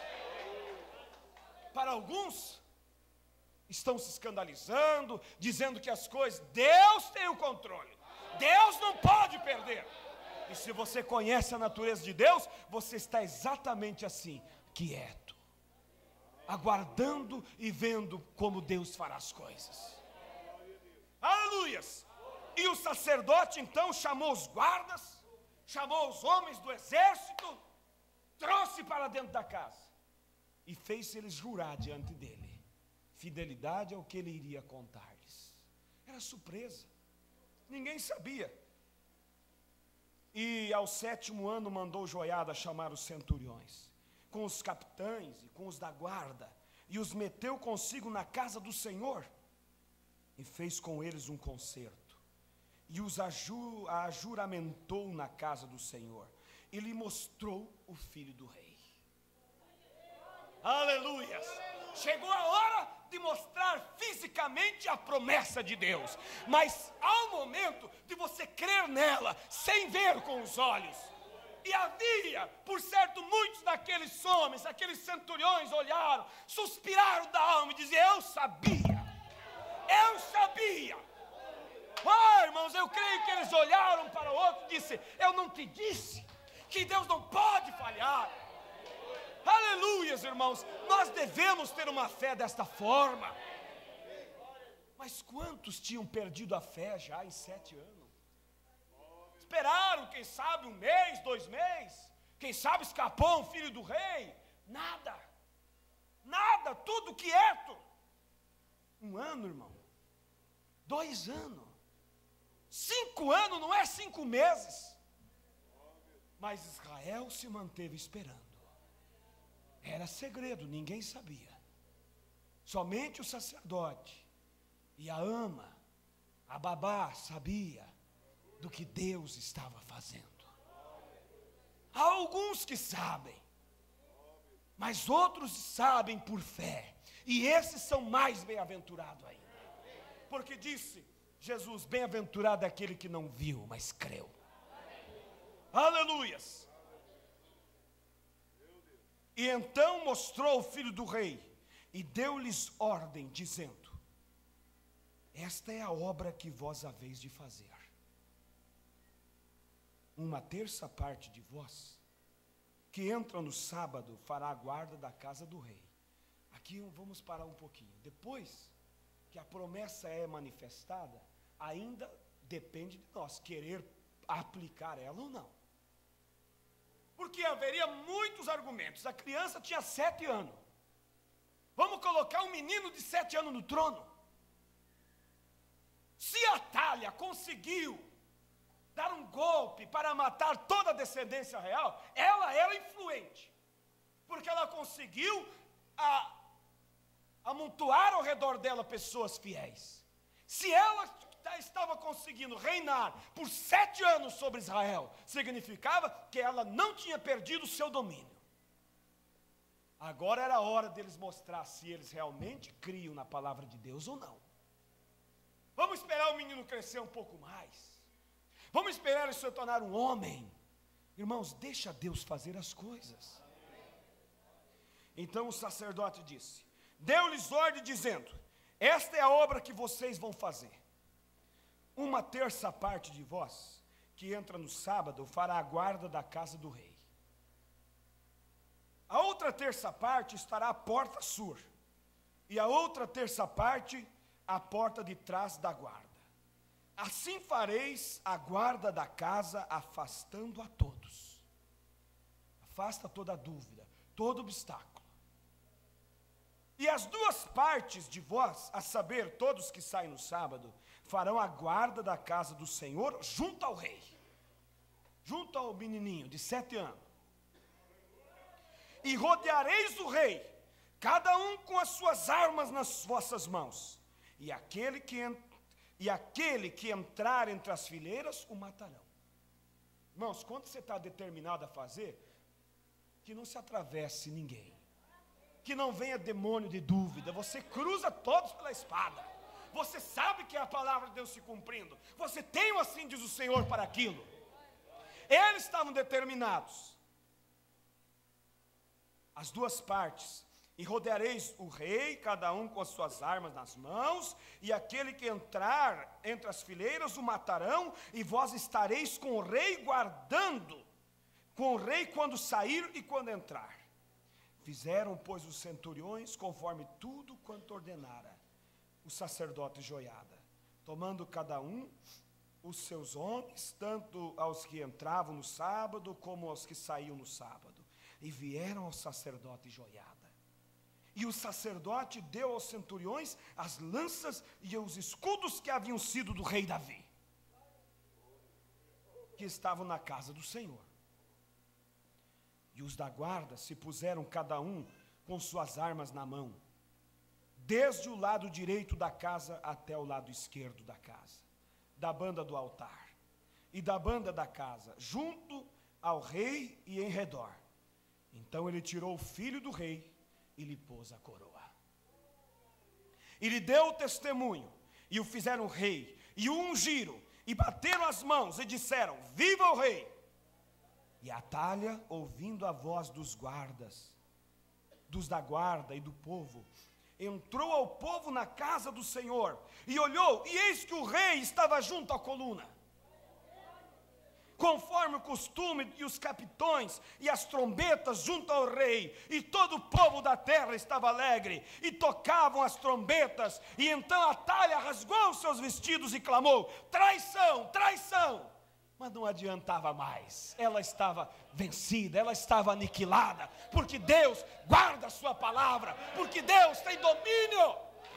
Para alguns, estão se escandalizando, dizendo que as coisas, Deus tem o controle, Deus não pode perder. E se você conhece a natureza de Deus, você está exatamente assim, quieto, aguardando e vendo como Deus fará as coisas. Aleluias! E o sacerdote então chamou os guardas, chamou os homens do exército, trouxe para dentro da casa e fez eles jurar diante dele fidelidade ao que ele iria contar-lhes. Era surpresa, ninguém sabia. E ao 7º ano mandou Joiada chamar os centuriões, com os capitães e com os da guarda, e os meteu consigo na casa do Senhor, e fez com eles um concerto, e os ajuramentou na casa do Senhor, e lhe mostrou o filho do rei. Aleluias! Chegou a hora de mostrar fisicamente a promessa de Deus, mas há um momento de você crer nela sem ver com os olhos. E havia, por certo, muitos daqueles homens, aqueles centuriões olharam, suspiraram da alma e diziam: eu sabia. Irmãos, eu creio que eles olharam para o outro e disseram: eu não te disse que Deus não pode falhar. Aleluias, irmãos, nós devemos ter uma fé desta forma. Mas quantos tinham perdido a fé já em 7 anos? Esperaram, quem sabe, 1 mês, 2 meses, quem sabe escapou um filho do rei. Nada, tudo quieto. 1 ano, irmão, 2 anos, 5 anos, não é 5 meses. Mas Israel se manteve esperando. Era segredo, ninguém sabia. Somente o sacerdote e a ama, a babá, sabia do que Deus estava fazendo. Há alguns que sabem, mas outros sabem por fé, e esses são mais bem-aventurados ainda. Porque disse Jesus: bem-aventurado é aquele que não viu, mas creu. Aleluias! E então mostrou o filho do rei, e deu-lhes ordem, dizendo: esta é a obra que vós haveis de fazer. 1/3 parte de vós que entra no sábado fará a guarda da casa do rei. Aqui vamos parar um pouquinho. Depois que a promessa é manifestada, ainda depende de nós querer aplicar ela ou não. Porque haveria muitos argumentos. A criança tinha 7 anos. Vamos colocar um menino de 7 anos no trono. Se Atália conseguiu dar um golpe para matar toda a descendência real, ela era influente. Porque ela conseguiu amontoar ao redor dela pessoas fiéis. Se ela estava conseguindo reinar por 7 anos sobre Israel, significava que ela não tinha perdido o seu domínio. Agora era a hora deles mostrar se eles realmente criam na palavra de Deus ou não. Vamos esperar o menino crescer um pouco mais. Vamos esperar ele se tornar um homem. Irmãos, deixa Deus fazer as coisas. Então o sacerdote disse, deu-lhes ordem dizendo, esta é a obra que vocês vão fazer. 1/3 parte de vós, que entra no sábado, fará a guarda da casa do rei. A outra 1/3 parte estará à porta sul, e a outra 1/3 parte à porta de trás da guarda. Assim fareis a guarda da casa, afastando a todos. Afasta toda dúvida, todo obstáculo. E as 2 partes de vós, a saber, todos que saem no sábado, farão a guarda da casa do Senhor junto ao rei, junto ao menininho de 7 anos. E rodeareis o rei, cada um com as suas armas nas vossas mãos, e aquele que entrar entre as fileiras, o matarão. Irmãos, quando você está determinado a fazer, que não se atravesse ninguém, que não venha demônio de dúvida, você cruza todos pela espada. Você sabe que é a palavra de Deus se cumprindo. Você tem o assim diz o Senhor para aquilo. Eles estavam determinados. As 2 partes. E rodeareis o rei, cada um com as suas armas nas mãos, e aquele que entrar entre as fileiras o matarão, e vós estareis com o rei guardando, com o rei quando sair e quando entrar. Fizeram, pois, os centuriões, conforme tudo quanto ordenara o sacerdote Joiada, tomando cada um os seus homens, tanto aos que entravam no sábado, como aos que saíam no sábado, e vieram ao sacerdote Joiada. E o sacerdote deu aos centuriões as lanças e os escudos que haviam sido do rei Davi, que estavam na casa do Senhor. E os da guarda se puseram cada um com suas armas na mão, desde o lado direito da casa até o lado esquerdo da casa, da banda do altar e da banda da casa, junto ao rei e em redor. Então ele tirou o filho do rei e lhe pôs a coroa. E lhe deu o testemunho, e o fizeram rei, e o ungiram, e bateram as mãos, e disseram, viva o rei! E Atália, ouvindo a voz dos guardas, dos da guarda e do povo, entrou ao povo na casa do Senhor, e olhou, e eis que o rei estava junto à coluna. Conforme o costume, e os capitões e as trombetas junto ao rei, e todo o povo da terra estava alegre, e tocavam as trombetas, e então Atália rasgou os seus vestidos e clamou, traição, traição! Mas não adiantava mais, ela estava vencida, ela estava aniquilada, porque Deus guarda a sua palavra, porque Deus tem domínio.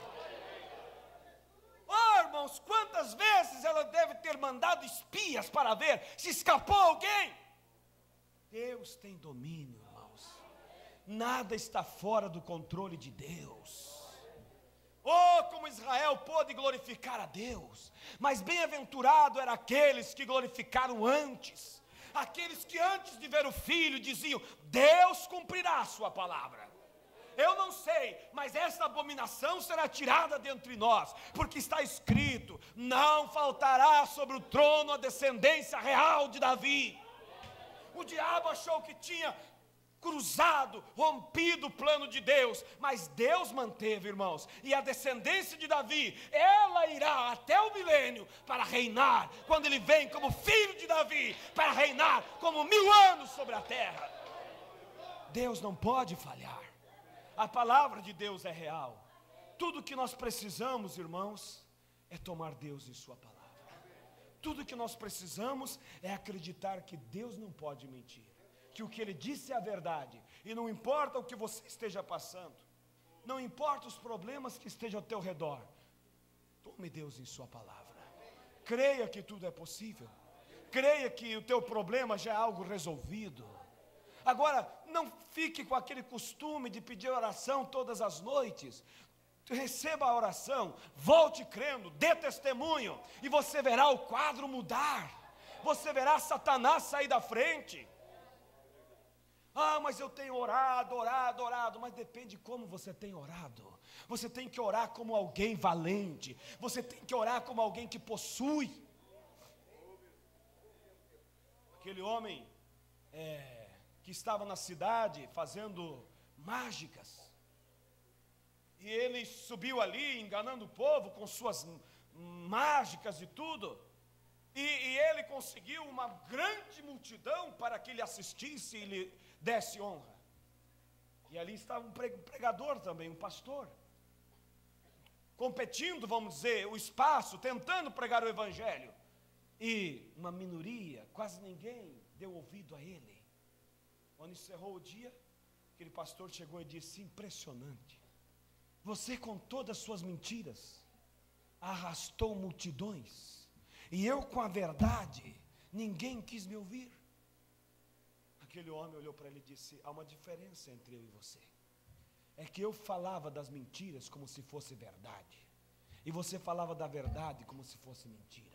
Oh, irmãos, quantas vezes ela deve ter mandado espias para ver se escapou alguém? Deus tem domínio, irmãos, nada está fora do controle de Deus. Oh, como Israel pôde glorificar a Deus, mas bem-aventurado eram aqueles que glorificaram antes, aqueles que antes de ver o filho diziam, Deus cumprirá a sua palavra. Eu não sei, mas essa abominação será tirada dentre nós, porque está escrito, não faltará sobre o trono a descendência real de Davi. O diabo achou que tinha cruzado, rompido o plano de Deus, mas Deus manteve, irmãos, e a descendência de Davi, ela irá até o milênio para reinar, quando ele vem como filho de Davi, para reinar como 1000 anos sobre a terra. Deus não pode falhar. A palavra de Deus é real. Tudo que nós precisamos, irmãos, é tomar Deus em sua palavra. Tudo que nós precisamos é acreditar que Deus não pode mentir, que o que Ele disse é a verdade, e não importa o que você esteja passando, não importa os problemas que estejam ao teu redor, tome Deus em sua palavra. Creia que tudo é possível. Creia que o teu problema já é algo resolvido. Agora, não fique com aquele costume de pedir oração todas as noites. Receba a oração, volte crendo, dê testemunho, e você verá o quadro mudar. Você verá Satanás sair da frente. Ah, mas eu tenho orado, mas depende de como você tem orado. Você tem que orar como alguém valente. Você tem que orar como alguém que possui. Aquele homem que estava na cidade fazendo mágicas. E ele subiu ali enganando o povo com suas mágicas e tudo. E ele conseguiu uma grande multidão para que ele assistisse e lhe desse honra. E ali estava um pregador também, um pastor, competindo, vamos dizer, o espaço, tentando pregar o evangelho. E uma minoria, quase ninguém deu ouvido a ele. Quando encerrou o dia, aquele pastor chegou e disse: impressionante, você com todas as suas mentiras arrastou multidões, e eu com a verdade, ninguém quis me ouvir. Aquele homem olhou para ele e disse: há uma diferença entre eu e você. É que eu falava das mentiras como se fosse verdade, e você falava da verdade como se fosse mentira.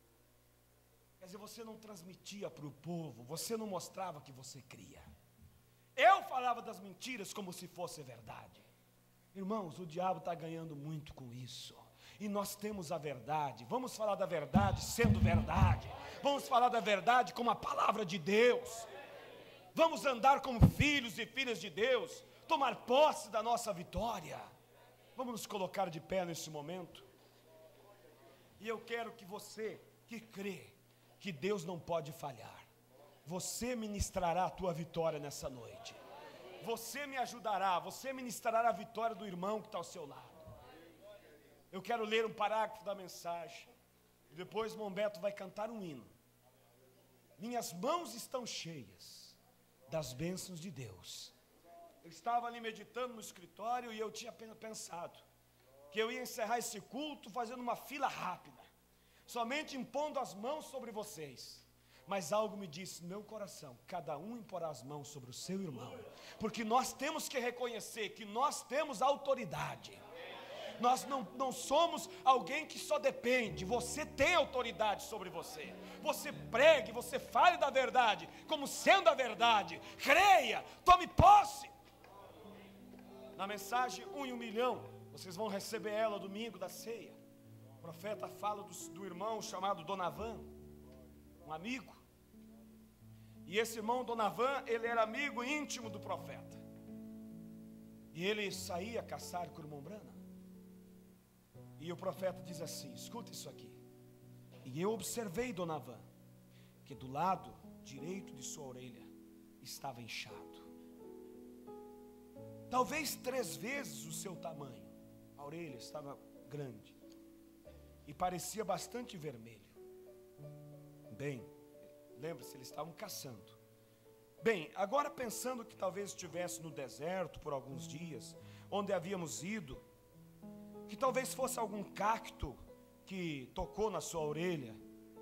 Quer dizer, você não transmitia para o povo, você não mostrava que você cria. Eu falava das mentiras como se fosse verdade. Irmãos, o diabo está ganhando muito com isso. E nós temos a verdade. Vamos falar da verdade sendo verdade. Vamos falar da verdade como a palavra de Deus. Vamos andar como filhos e filhas de Deus. Tomar posse da nossa vitória. Vamos nos colocar de pé nesse momento. E eu quero que você que crê que Deus não pode falhar, você ministrará a tua vitória nessa noite. Você me ajudará, você ministrará a vitória do irmão que está ao seu lado. Eu quero ler um parágrafo da mensagem, e depois Mombeto vai cantar um hino. Minhas mãos estão cheias das bênçãos de Deus. Eu estava ali meditando no escritório e eu tinha pensado que eu ia encerrar esse culto fazendo uma fila rápida, somente impondo as mãos sobre vocês. Mas algo me disse no meu coração: cada um imporá as mãos sobre o seu irmão, porque nós temos que reconhecer que nós temos autoridade. Nós não somos alguém que só depende. Você tem autoridade sobre você. Você pregue, você fale da verdade como sendo a verdade. Creia, tome posse. Na mensagem 1 em 1 milhão, vocês vão receber ela domingo da ceia. O profeta fala do irmão chamado Donavan, um amigo. E esse irmão Donavan, ele era amigo íntimo do profeta. E ele saía caçar com o irmão Branham. E o profeta diz assim: escuta isso aqui. E eu observei Donavan, que do lado direito de sua orelha estava inchado, talvez 3 vezes o seu tamanho. A orelha estava grande e parecia bastante vermelho. Bem, lembra-se, eles estavam caçando. Bem, agora pensando que talvez estivesse no deserto por alguns dias, onde havíamos ido, que talvez fosse algum cacto que tocou na sua orelha,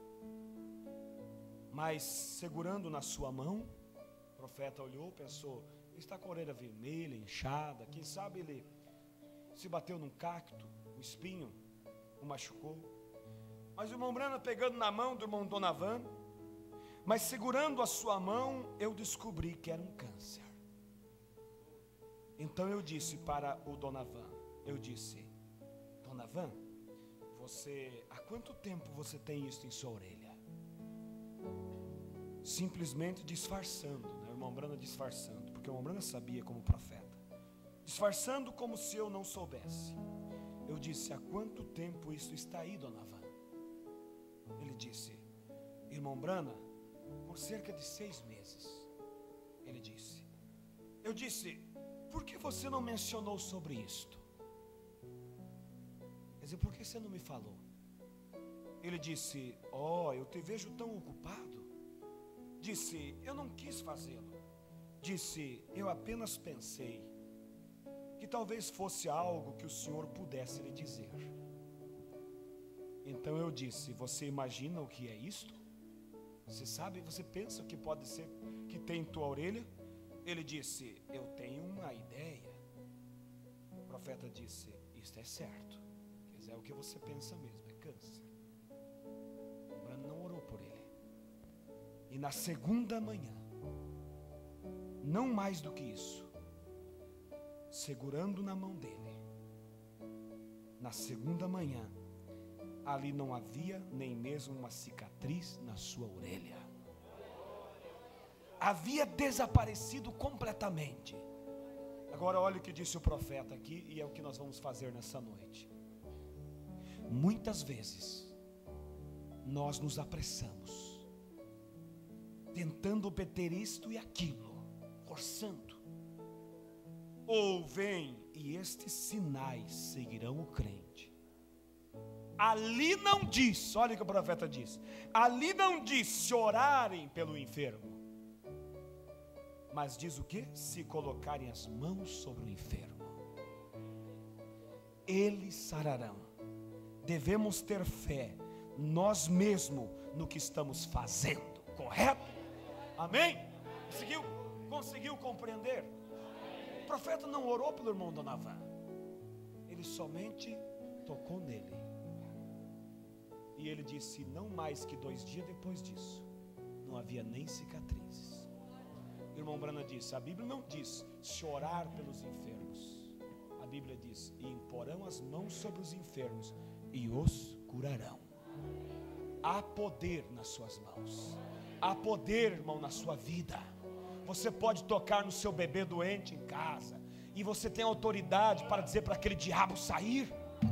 mas segurando na sua mão, o profeta olhou, pensou: ele está com a orelha vermelha, inchada, quem sabe ele se bateu num cacto, um espinho o machucou. Mas o irmão Branham, pegando na mão do irmão Donavan, mas segurando a sua mão, eu descobri que era um câncer. Então eu disse para o Donavan, eu disse: Donavan, há quanto tempo você tem isso em sua orelha? Simplesmente disfarçando, né? O irmão Branham disfarçando, porque o irmão Branham sabia como profeta, disfarçando como se eu não soubesse. Eu disse: há quanto tempo isso está aí, Donavan? Ele disse: irmão Branham, por cerca de 6 meses. Ele disse: Eu disse: por que você não mencionou sobre isto? Quer dizer, por que você não me falou? Ele disse: eu te vejo tão ocupado. Disse: eu não quis fazê-lo. Disse: eu apenas pensei que talvez fosse algo que o Senhor pudesse lhe dizer. Então eu disse: você imagina o que é isto? Você sabe, você pensa o que pode ser que tem em tua orelha? Ele disse: eu tenho uma ideia. O profeta disse: isto é certo. Quer dizer, é o que você pensa mesmo, é câncer. O Brano não orou por ele. E na segunda manhã, não mais do que isso, segurando na mão dele, na segunda manhã, ali não havia nem mesmo uma cicatriz na sua orelha. Havia desaparecido completamente. Agora olha o que disse o profeta aqui, e é o que nós vamos fazer nessa noite. Muitas vezes nós nos apressamos, tentando obter isto e aquilo, forçando. Ou vem e estes sinais seguirão o crente. Ali não diz, olha o que o profeta diz, ali não diz se orarem pelo enfermo, mas diz o que? Se colocarem as mãos sobre o enfermo, eles sararão. Devemos ter fé nós mesmos no que estamos fazendo, correto? Amém? Conseguiu compreender? O profeta não orou pelo irmão Donavan, ele somente tocou nele. E ele disse: não mais que 2 dias depois disso, não havia nem cicatrizes. O irmão Brana disse: a Bíblia não diz se orar pelos enfermos. A Bíblia diz: e imporão as mãos sobre os enfermos e os curarão. Há poder nas suas mãos. Há poder, irmão, na sua vida. Você pode tocar no seu bebê doente em casa, e você tem autoridade para dizer para aquele diabo sair.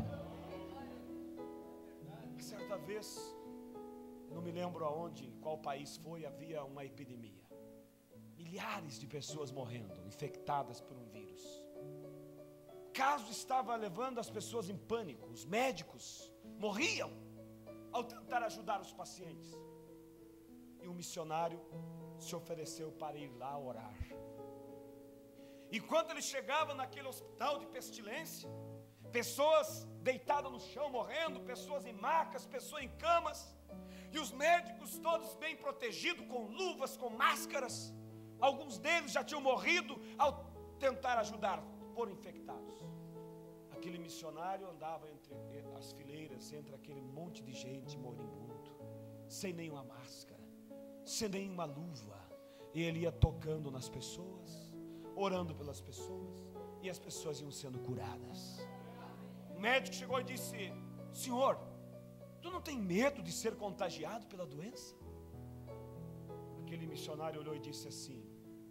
Certa vez, não me lembro aonde, em qual país foi, havia uma epidemia. Milhares de pessoas morrendo, infectadas por um vírus. O caso estava levando as pessoas em pânico. Os médicos morriam ao tentar ajudar os pacientes. E um missionário se ofereceu para ir lá orar. Enquanto ele chegava naquele hospital de pestilência, pessoas deitadas no chão morrendo, pessoas em macas, pessoas em camas, e os médicos todos bem protegidos, com luvas, com máscaras. Alguns deles já tinham morrido ao tentar ajudar, foram infectados. Aquele missionário andava entre as fileiras, entre aquele monte de gente moribundo, sem nenhuma máscara, sem nenhuma luva. E ele ia tocando nas pessoas, orando pelas pessoas, e as pessoas iam sendo curadas. O médico chegou e disse: senhor, tu não tem medo de ser contagiado pela doença? Aquele missionário olhou e disse assim: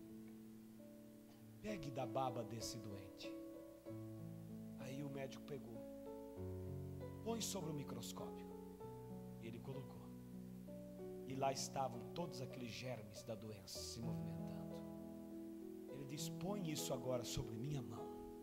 pegue da baba desse doente. Aí o médico pegou, põe sobre o microscópio. Ele colocou, e lá estavam todos aqueles germes da doença se movimentando. Ele disse: põe isso agora sobre minha mão.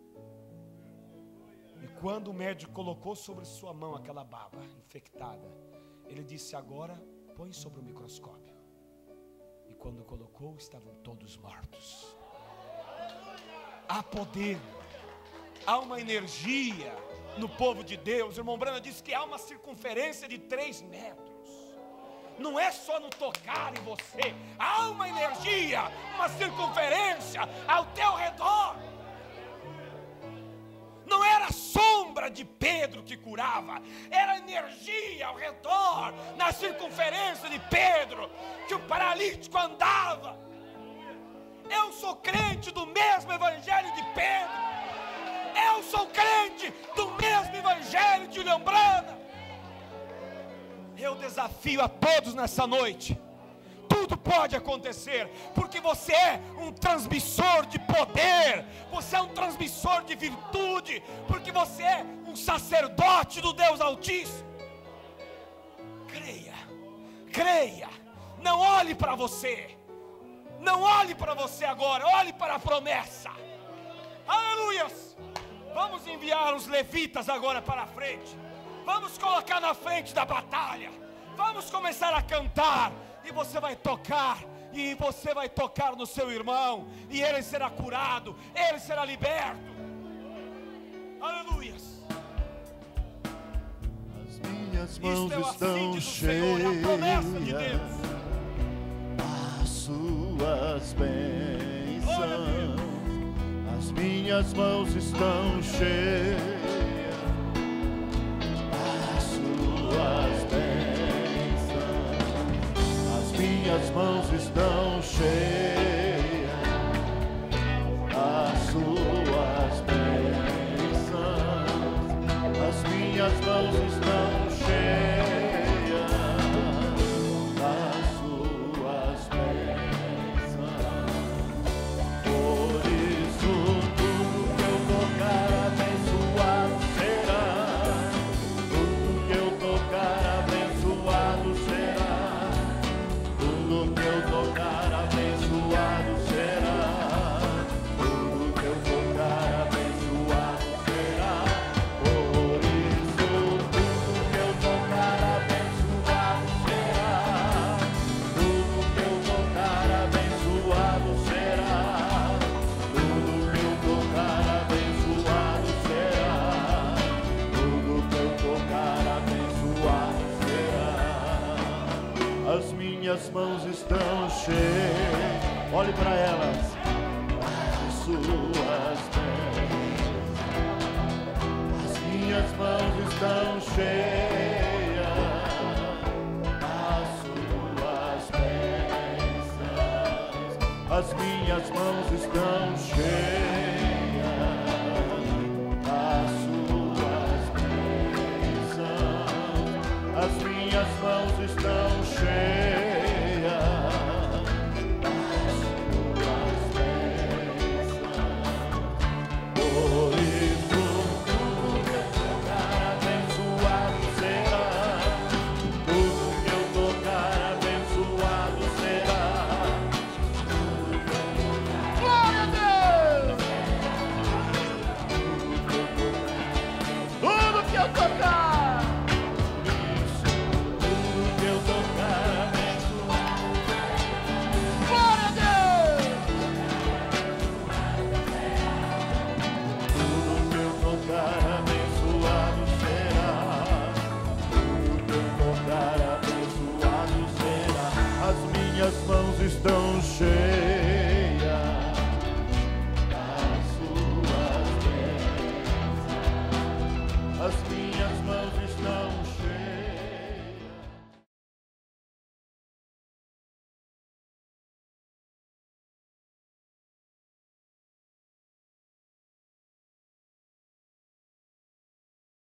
E quando o médico colocou sobre sua mão aquela baba infectada, ele disse: agora põe sobre o microscópio. E quando colocou, estavam todos mortos. Há poder, há uma energia no povo de Deus. O irmão Brana disse que há uma circunferência de 3 metros. Não é só no tocar em você, há uma energia, uma circunferência ao teu redor. Não era a sombra de Pedro que curava, era energia ao redor, na circunferência de Pedro, que o paralítico andava. Eu sou crente do mesmo evangelho de Pedro. Eu sou crente do mesmo evangelho de William Branham. Eu desafio a todos nessa noite. Tudo pode acontecer, porque você é um transmissor de poder, você é um transmissor de virtude, porque você é um sacerdote do Deus Altíssimo. Creia, creia, não olhe para você, Não olhe para você agora, olhe para a promessa. Aleluias! Vamos enviar os levitas agora para a frente. Vamos colocar na frente da batalha. Vamos começar a cantar. E você vai tocar. E você vai tocar no seu irmão. E ele será curado. Ele será liberto. Aleluias! As minhas mãos Isto é o estão assídio do Senhor, é a promessa de cheias. Deus. As suas bênçãos, as minhas mãos estão cheias, as suas bênçãos, as minhas mãos estão cheias, as suas bênçãos, as minhas mãos estão cheias. Minhas mãos estão cheias, olhe para elas, as suas bênçãos, as minhas mãos estão cheias, as suas bênçãos, as minhas mãos estão cheias, as suas bênçãos, as minhas mãos estão cheias. Minhas mãos estão cheias.